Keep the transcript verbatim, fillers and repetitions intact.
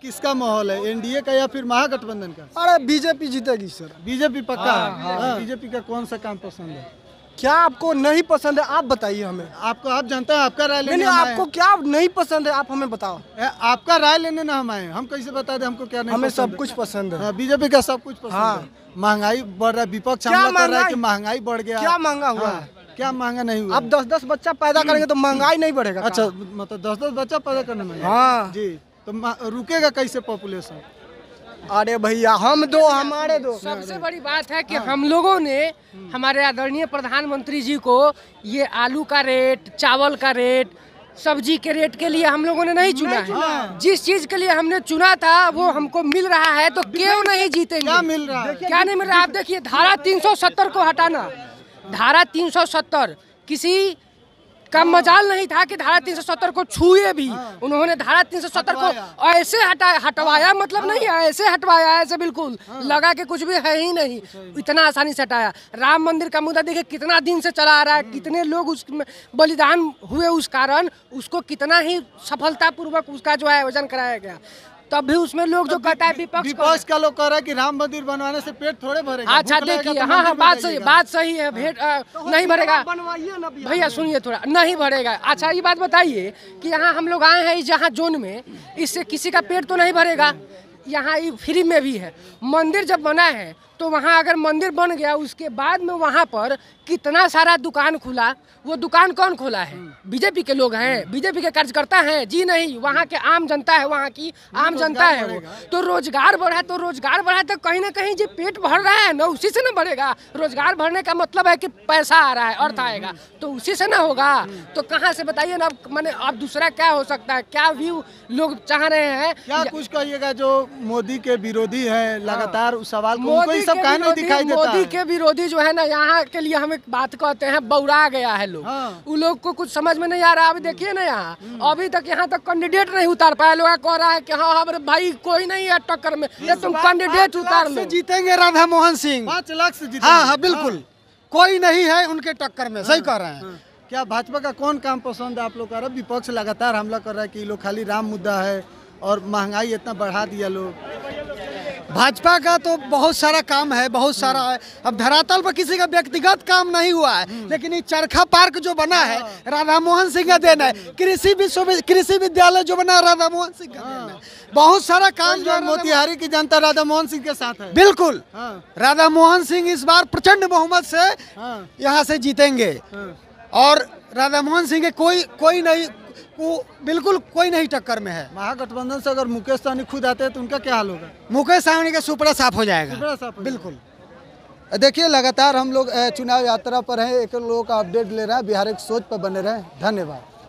किसका माहौल है, एनडीए का या फिर महागठबंधन का? अरे बीजेपी जीतेगी सर। बीजेपी पक्का? हाँ, हाँ। बीजेपी का कौन सा काम पसंद है? क्या आपको नहीं पसंद है आप बताइए हमें। आपको, आप जानते हैं, आपका राय लेने नहीं, हम आए आपको हैं। क्या नहीं पसंद है आप हमें बताओ। ए, आपका राय लेने ना हम आए, हम कैसे बता दें हमको क्या नहीं हमें पसंद सब है? कुछ पसंद है। हाँ, बीजेपी का सब कुछ पसंद हाँ। है। महंगाई बढ़ रहा है, विपक्ष क्या हमला कर रहा है कि महंगाई? महंगाई बढ़ गया। क्या महंगा हुआ हाँ, है? क्या महंगा नहीं हुआ? आप दस दस बच्चा पैदा करेंगे तो महंगाई नहीं बढ़ेगा। अच्छा, मतलब दस दस बच्चा पैदा करने में? हाँ जी, तो मा- रुकेगा कैसे पॉपुलेशन? अरे भैया हम दो हमारे दो। सबसे बड़ी बात है कि हम लोगों ने हमारे आदरणीय प्रधानमंत्री जी को ये आलू का रेट, चावल का रेट, सब्जी के रेट के लिए हम लोगों ने नहीं चुना है। जिस चीज के लिए हमने चुना था वो हमको मिल रहा है, तो क्यों नहीं जीतेंगे? क्या मिल रहा है? क्या नहीं मिल रहा? आप देखिए, धारा तीन सौ सत्तर को हटाना, धारा तीन सौ सत्तर किसी का मजाल नहीं था कि धारा तीन सौ सत्तर को छुए भी। उन्होंने धारा तीन सौ सत्तर को ऐसे हटाया, हटवाया मतलब नहीं है, ऐसे हटवाया, ऐसे बिल्कुल लगा कि कुछ भी है ही नहीं, इतना आसानी से हटाया। राम मंदिर का मुद्दा देखिए कितना दिन से चला आ रहा है, कितने लोग उस बलिदान हुए उस कारण, उसको कितना ही सफलतापूर्वक उसका जो है आयोजन कराया गया। तब भी उसमें लोग जो कहता है विपक्ष विपक्ष का लोग कह रहा है कि राम मंदिर बनवाने से पेट थोड़े भरेगा। अच्छा भूख लगेगा देखिए, तो हाँ हाँ मंदिर बात में सही, जाइएगा। बात सही है, भेंट अ, नहीं भरेगा। बनवाइए ना भैया सुनिए थोड़ा, नहीं भरेगा। अच्छा ये बात बताइए कि यहाँ हम लोग आए हैं इस जहाँ जोन में, इससे किसी का पेट तो नहीं भरेगा। यहाँ ये फ्री में भी है। मंदिर जब बना है तो वहाँ अगर मंदिर बन गया उसके बाद में वहाँ पर कितना सारा दुकान खुला, वो दुकान कौन खोला है? बीजेपी के लोग हैं, बीजेपी के कार्यकर्ता हैं? जी नहीं, वहाँ के आम जनता है, वहाँ की आम जनता है वो। तो रोजगार बढ़ा, तो रोजगार बढ़ा तो कहीं ना कहीं जो पेट भर रहा है ना, उसी से ना बढ़ेगा। रोजगार बढ़ने का मतलब है कि पैसा आ रहा है, अर्थ आएगा, तो उसी से ना होगा। तो कहाँ से बताइए ना, मैंने अब दूसरा क्या हो सकता है? क्या व्यू लोग चाह रहे हैं? क्या कुछ कहिएगा जो मोदी के विरोधी है लगातार उस सवाल को, उनको मोदी ये सब के कहना नहीं विरोधी, दिखाई देता मोदी है। के विरोधी जो है ना, यहाँ के लिए हम एक बात कहते हैं, बौरा गया है लोग। हाँ। उन लोग को कुछ समझ में नहीं आ रहा। अभी देखिए ना, यहाँ अभी तक यहाँ तक कैंडिडेट नहीं उतार पाया। लोग कह रहा है कि हाँ हमारे भाई कोई नहीं है टक्कर में, ये तुम कैंडिडेट उतार लो। जीतेंगे राधा मोहन सिंह। पाँच लाख से जीते। हाँ हाँ बिल्कुल, कोई नहीं है उनके टक्कर में। सही कह रहे हैं। क्या भाजपा का कौन काम पसंद है आप लोग? कह रहे हैं विपक्ष लगातार हमला कर रहा है कि ये लोग खाली राम मुद्दा है और महंगाई इतना बढ़ा दिया लोग। भाजपा का तो बहुत सारा काम है, बहुत सारा है। अब धरातल पर किसी का व्यक्तिगत काम नहीं हुआ है, लेकिन ये चरखा पार्क जो बना है राधा मोहन सिंह का देन है। कृषि विश्व कृषि विद्यालय जो बना राधा मोहन सिंह का देन है। बहुत सारा काम जो मोतिहारी की जनता राधा मोहन सिंह के साथ है। बिल्कुल, हाँ। राधा मोहन सिंह इस बार प्रचंड बहुमत से हाँ। यहाँ से जीतेंगे। हाँ। और राधा मोहन सिंह के कोई कोई नहीं, वो बिल्कुल कोई नहीं टक्कर में है। महागठबंधन से अगर मुकेश सहनी खुद आते हैं तो उनका क्या हाल होगा? मुकेश सहनी का सुपड़ा साफ हो जाएगा। सुपड़ा साफ हो बिल्कुल। देखिए, लगातार हम लोग चुनाव यात्रा पर हैं, एक लोगों का अपडेट ले रहे हैं। बिहार एक सोच पर बने रहें। धन्यवाद।